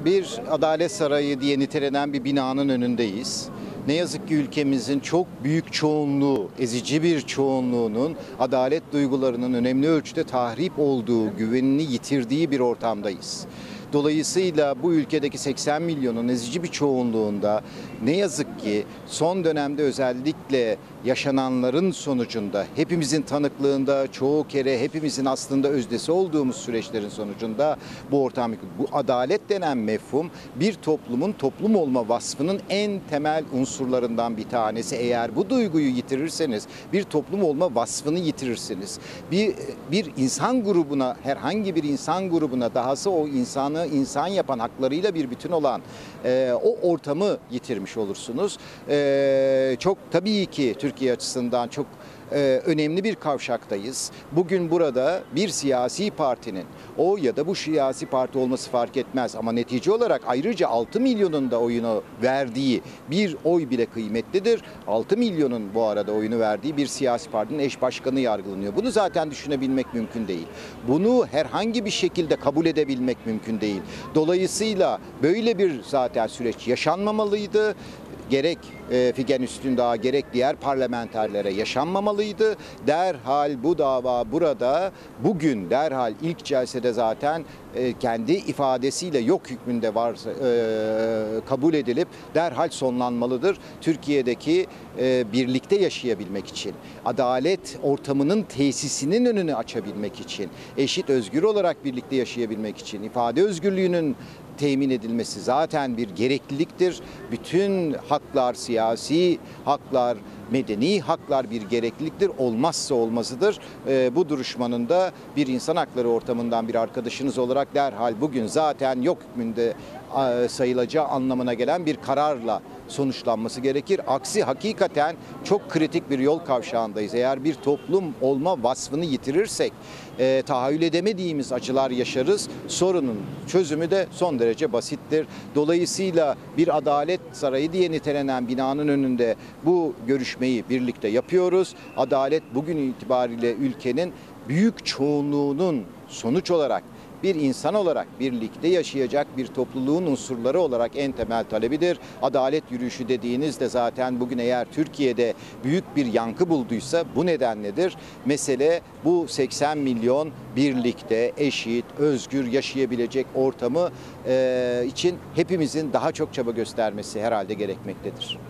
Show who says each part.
Speaker 1: Bir Adalet Sarayı diye nitelenen bir binanın önündeyiz. Ne yazık ki ülkemizin çok büyük çoğunluğu, ezici bir çoğunluğunun adalet duygularının önemli ölçüde tahrip olduğu, güvenini yitirdiği bir ortamdayız. Dolayısıyla bu ülkedeki 80 milyonun ezici bir çoğunluğunda ne yazık ki son dönemde özellikle yaşananların sonucunda, hepimizin tanıklığında, çoğu kere hepimizin aslında öznesi olduğumuz süreçlerin sonucunda bu ortam, bu adalet denen mefhum bir toplumun toplum olma vasfının en temel unsurlarından bir tanesi. Eğer bu duyguyu yitirirseniz bir toplum olma vasfını yitirirsiniz. Bir insan grubuna, herhangi bir insan grubuna, dahası o insanı insan yapan, haklarıyla bir bütün olan o ortamı yitirmiş olursunuz. Çok tabii ki Türkiye açısından çok önemli bir kavşaktayız. Bugün burada bir siyasi partinin, o ya da bu siyasi parti olması fark etmez ama netice olarak ayrıca 6 milyonun da oyunu verdiği bir oy bile kıymetlidir. 6 milyonun bu arada oyunu verdiği bir siyasi partinin eş başkanı yargılanıyor. Bunu zaten düşünebilmek mümkün değil. Bunu herhangi bir şekilde kabul edebilmek mümkün değil. Dolayısıyla böyle bir zaten süreç yaşanmamalıydı. Gerek Figen Üstündağ gerek diğer parlamenterlere yaşanmamalıydı. Derhal bu dava burada bugün derhal ilk celsede zaten kendi ifadesiyle yok hükmünde varsa kabul edilip derhal sonlanmalıdır. Türkiye'deki birlikte yaşayabilmek için, adalet ortamının tesisinin önünü açabilmek için, eşit özgür olarak birlikte yaşayabilmek için, ifade özgürlüğünün temin edilmesi zaten bir gerekliliktir. Bütün haklar, siyasi haklar, medeni haklar bir gerekliliktir. Olmazsa olmazıdır. Bu duruşmanın da bir insan hakları ortamından bir arkadaşınız olarak derhal bugün zaten yok hükmünde sayılacağı anlamına gelen bir kararla sonuçlanması gerekir. Aksi hakikaten çok kritik bir yol kavşağındayız. Eğer bir toplum olma vasfını yitirirsek tahayyül edemediğimiz acılar yaşarız. Sorunun çözümü de son derece basittir. Dolayısıyla bir Adalet Sarayı diye nitelenen binanın önünde bu görüşmeyi birlikte yapıyoruz. Adalet bugün itibariyle ülkenin büyük çoğunluğunun sonuç olarak bir insan olarak birlikte yaşayacak bir topluluğun unsurları olarak en temel talebidir. Adalet yürüyüşü dediğinizde zaten bugün eğer Türkiye'de büyük bir yankı bulduysa bu nedenledir. Mesele bu 80 milyon birlikte eşit, özgür yaşayabilecek ortamı için hepimizin daha çok çaba göstermesi herhalde gerekmektedir.